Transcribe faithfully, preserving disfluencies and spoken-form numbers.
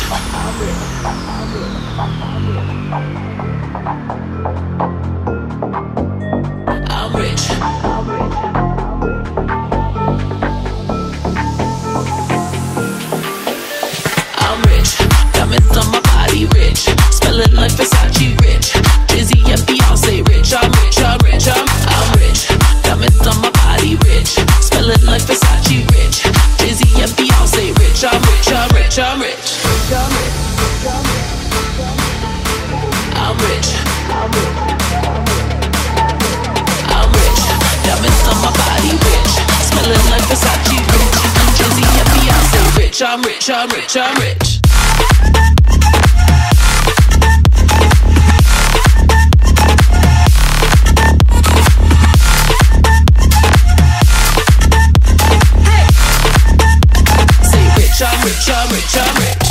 I'm rich. I'm rich. Diamonds on my body, rich. Smelling like Versace, rich. Drizzy and Beyonce, rich. I'm rich, I'm rich, I'm, I'm rich. Diamonds on my body, rich. Smelling like Versace, rich. Drizzy and Beyonce, rich. I'm rich, I'm rich, I'm rich. I'm rich. I'm rich. Diamonds on my body, rich. Smelling like Versace, rich. Drizzy and Beyonce, rich. I'm rich, I'm rich, I'm rich. I'm rich, I'm rich, I'm rich.